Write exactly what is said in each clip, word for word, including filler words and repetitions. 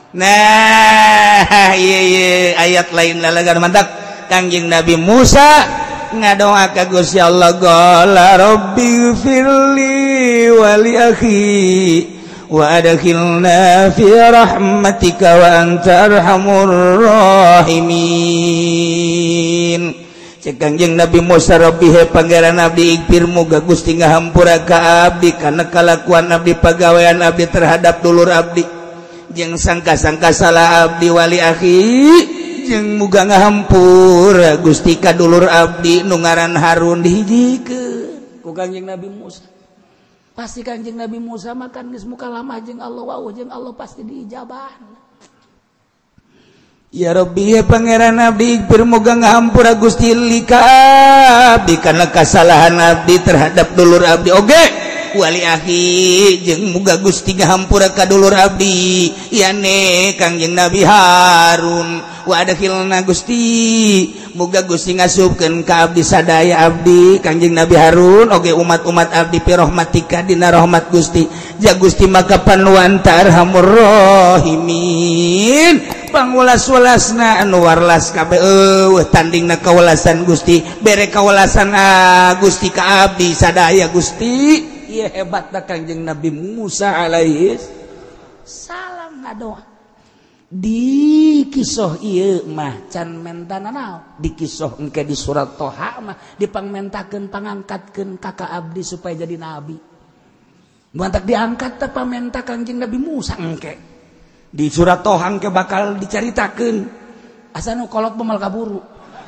Nah iya iya ayat lain lalagan mantap Kangjeng Nabi Musa ngadoa ka Gusti Allah qala rabbi firli wa li akhi wa adkhilna fi rahmatika wa anta arhamur rahimin. Cek Kangjeng Nabi Musa rabbi he pangeran abdi ighfir muga Gusti ngahampura ka abdi kana kalakuan abdi pagawean abdi terhadap dulur abdi jeung sangka-sangka salah abdi wali akhi jeung muga ngahampura Gusti ka dulur abdi nu ngaran Harun dihijikeun ku Kangjeng Nabi Musa. Pasti Kangjeng Nabi Musa makan geus muka lama jeung Allah wau jeung Allah pasti diijabah. Ya Rabbi ya pangeran abdi ighfir muga ngahampura Gusti li ka abdi kana kasalahan abdi terhadap dulur abdi oge wali akhi jeung muga Gusti ngahampura ka dulur abdi yane Kangjeng Nabi Harun wa adkhilna Gusti muga Gusti ngasupkeun ka abdi sadaya abdi Kangjeng Nabi Harun oge umat-umat abdi pi rahmatika dina rahmat Gusti ja Gusti maka panuan tarhamur rahimin pangulas-ulasna anu warlas kabeh eueuh tandingna kawelasan Gusti bere kawelasan Gusti ka abdi sadaya Gusti. Iya hebatna Kangjeng Nabi Musa alaihi salam ngadoa di kisah ieu mah can mentana naon di kisah engke di surat Toha mah dipangmentakeun pangangkatkeun kakak abdi supaya jadi nabi mantak diangkat teh pamenta Kangjeng Nabi Musa engke di surat Toha engke bakal dicaritakeun asa nu kolot pemal kaburu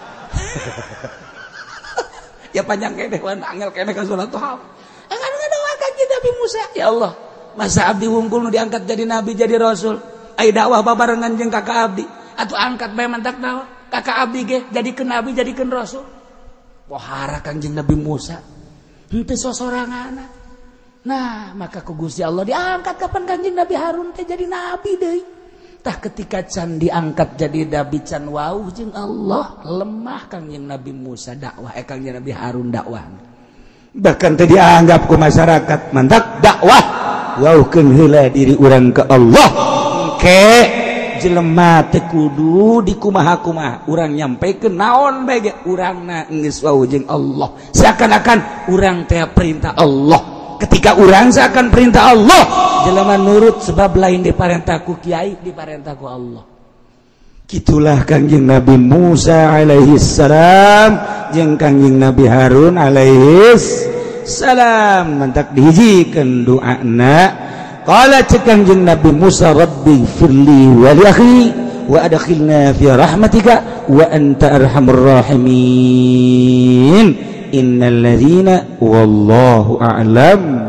ya panjang kene wan angel kene ka surat Toha. Akan ngadoa Kangjeng Nabi Musa, ya Allah, masa abdi wungkul nu diangkat jadi nabi jadi rasul. Ai dakwah babarengan jeung kakak abdi. Atuh angkat bae mantak naon? Kakak abdi ge jadikeun nabi jadikeun rasul. Pohara Kangjeng Nabi Musa. Henteu sosoranganna. Nah, maka ku Gusti Allah diangkat kapan Kangjeng Nabi Harun teh jadi nabi deui. Tah ketika can diangkat jadi nabi can wauh jeung Allah, lemah Kangjeng Nabi Musa dakwah eh Kangjeng Nabi Harun dakwah. Bahkan tadi dianggap ke masyarakat mantap dakwah waukeun heula diri urang ke Allah engke jelema teh kudu dikumaha-kumaha urang nyampekeun naon bae ge urangna geus wau jeung Allah seakan-akan urang teh perintah Allah ketika urang seakan perintah Allah jelema nurut sebab lain diparentah ku kiai diparentah ku Allah. Kitulah Kangjeng Nabi Musa alaihi salam jeung Kangjeng Nabi Harun alaihi salam mantak dihijikeun doana qala cek Kangjeng Nabi Musa rabbi firli wa li akhi wa adkhilna fi rahmatika wa anta arhamur rahimin innal ladzina wallahu a'lam.